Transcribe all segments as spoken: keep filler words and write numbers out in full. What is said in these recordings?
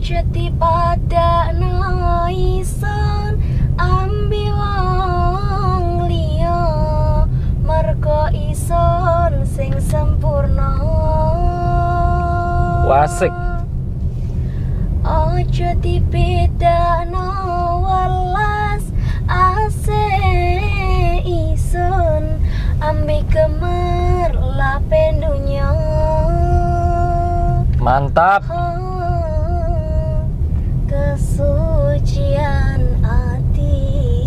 Aja pada naison ambi wong liya mergo ison sing sempurna. Wasik. Aja dibedakno welas ase ison ambi gemerlape dunya. Mantap. Kesucian hati.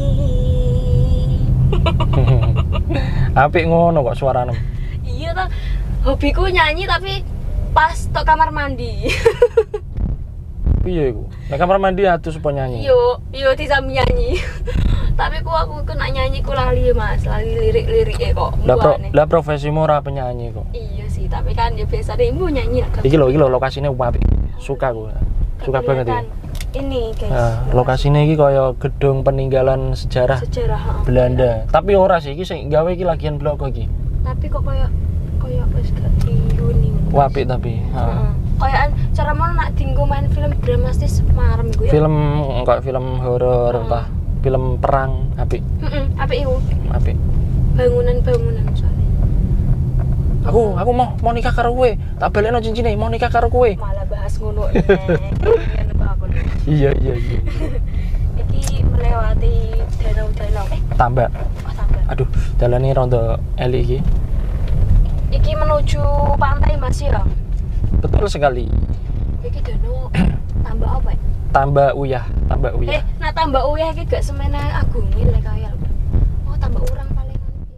Apik ngono kok suarane. Iya ta, hobiku nyanyi tapi pas tok kamar mandi. Piye iku? Nek kamar mandi atus apa nyanyi? Yo, yo disambi nyanyi. Tapi ku aku kena nyanyi ku lali Mas, lali lirik-lirike kok. Lah pro, Buane. lah profesimu ora penyanyi kok. Iya sih, tapi kan ya biasa deh ibu nyanyi lah. Iki lho, iki lho lokasine apik. Suka aku. Suka banget iki. Ini guys. Nah, lokasine iki kaya gedung peninggalan sejarah Sejarah ha. Belanda. Tapi ora sih iki sing gawe iki lagian blok iki. Tapi kok kaya kaya wis gak dihuni. Apik tapi. Heeh. Heeh. Kayaan cara mau nak dinggo main film dramatis marem gue ya. Film enggak film horor entah film perang apik. Heeh, apik iku. Apik. Bangunan-bangunan soalnya. Aku aku mau mau nikah karo kowe. Tak balekno cincine mau nikah karo kowe. Malah bahas ngono nek. Ngene aku. Iya iya iya. Iki melewati danau-danau. Eh, Tambak. oh tambah. Aduh, dalane rondo elik iki. Iki menuju pantai Mas ya. Betul sekali. Iki danau tambah apa ya? Tambak uyah, tambak Eh, uyah. nah tambah uyah iki gak semene agung lek kaya. Oh, tambah urang paling.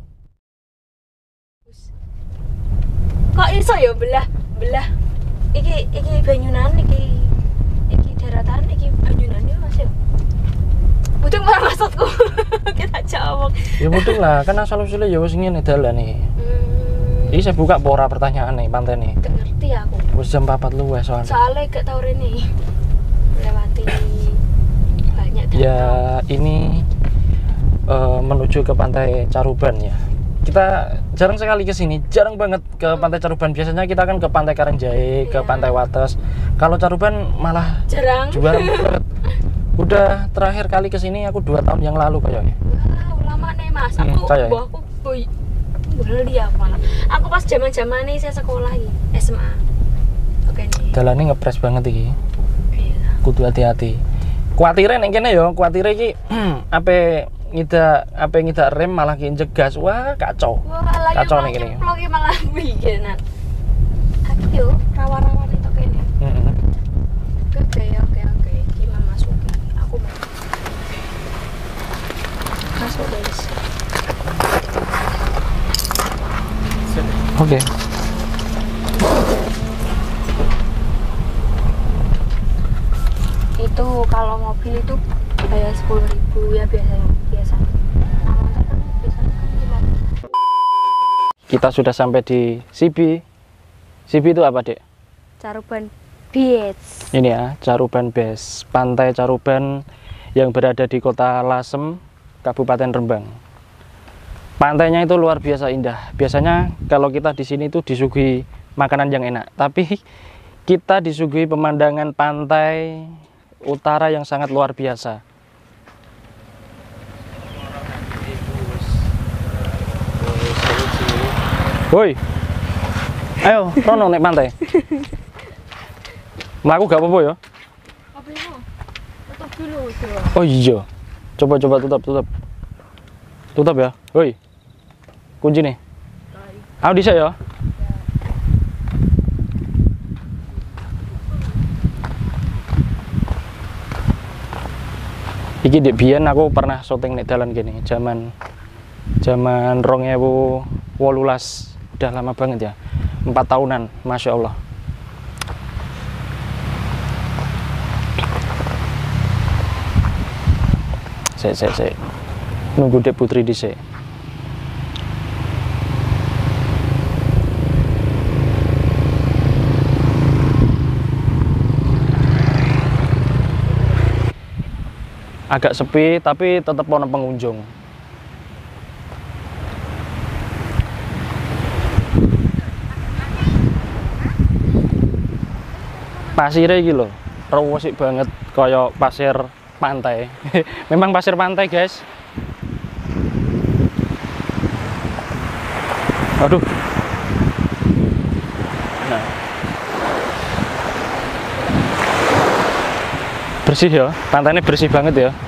Kok iso ya belah belah iki iki banyunan iki iki daratan iki banyunan ya Mas ya. Butuh para maksudku. Kita jawab. Ya mudeng lah, kan asal usule ya wis ngene dalane. Hmm, Iki saya buka pora pertanyaan nih pantai nih. gak ngerti aku. Wis jam empat luwih soalnya. Soalnya gak tau rene. Melewati banyak danau. Ya ini eh, menuju ke pantai Caruban ya. Kita jarang sekali ke sini, jarang banget ke pantai Caruban. Biasanya kita kan ke pantai Karangjae, ke Iya. pantai Wates. Kalau Caruban malah Jarang. jarang banget. Udah terakhir kali ke sini aku dua tahun yang lalu kayaknya. Wah, lama nih Mas. Hmm, Aku saya. mbah aku boy. Beli aku malah. Aku pas zaman-zaman nih saya sekolah iki, S M A. Oke nih. Jalannya ngepres banget iki. Iya. Kudu hati-hati. Kuatire nek kene ya, kuatire iki ape ngidak ape ngidak rem malah keinjek gas. Wah, kacau. Wah, lagi Kacau malah nih gini. nyemplung iki malah bikinan. Aku yo rawa-rawa itu kene. Heeh. Oke, oke, oke. Gimana masuk? Aku mau. Masuk guys. Oke. Itu kalau mobil itu bayar sepuluh ribu ya biasanya biasa. Nah, motor kan biasanya kan lima ribu. Kita sudah sampai di Sibi. Sibi itu apa, Dek? Caruban Beach. Ini ya, Caruban Beach. Pantai Caruban yang berada di Kota Lasem, Kabupaten Rembang. Pantainya itu luar biasa indah. Biasanya kalau kita di sini itu disuguhi makanan yang enak, tapi kita disuguhi pemandangan pantai utara yang sangat luar biasa. Woi, ayo, Rono naik pantai. Melaku gak apa-apa ya? Apa itu? Tutup dulu coba. Oh iya, coba coba tutup tutup, tutup ya. Woi, kunci nih. Aku bisa ya. Iki dek biyen aku pernah syuting nek dalan gini, zaman zaman rong ewu wolulas, udah lama banget ya, empat tahunan, masya Allah. Sek sek sek, nunggu dek putri di sek. Agak sepi tapi tetap ono pengunjung. Pasire iki lho. rewesik banget kayak pasir pantai. Memang pasir pantai, guys. Aduh. Nah. Bersih ya, pantainya bersih banget ya.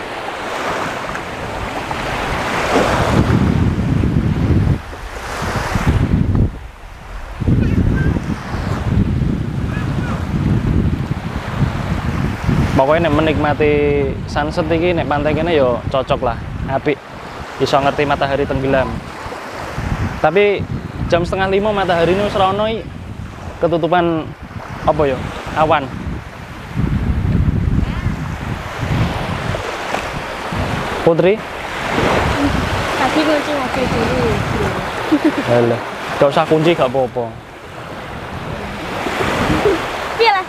Pokoknya nek menikmati sunset iki nek pantai kene yo cocok lah, apik. Iso ngerti matahari tenggelam. Tapi jam setengah lima matahari ini wis ra ono ketutupan apa ya? Awan. Putri? Tadi kunci mobil dulu. Alah, gak usah kunci gak apa-apa. Piye lah?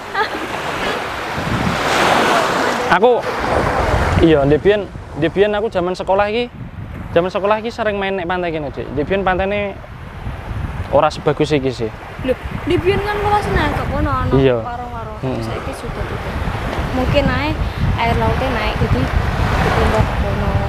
Aku iya, Debian, Debian aku zaman sekolah iki, zaman sekolah iki sering main nek pantai kene, Dik. Debian pantainya ora sebagus iki sih. Loh, di Bion kan luas nih, kok kono ono Iya. waro-waro. Hmm. Saiki sudah tutup. Mungkin naik air lautnya naik jadi ketembak kono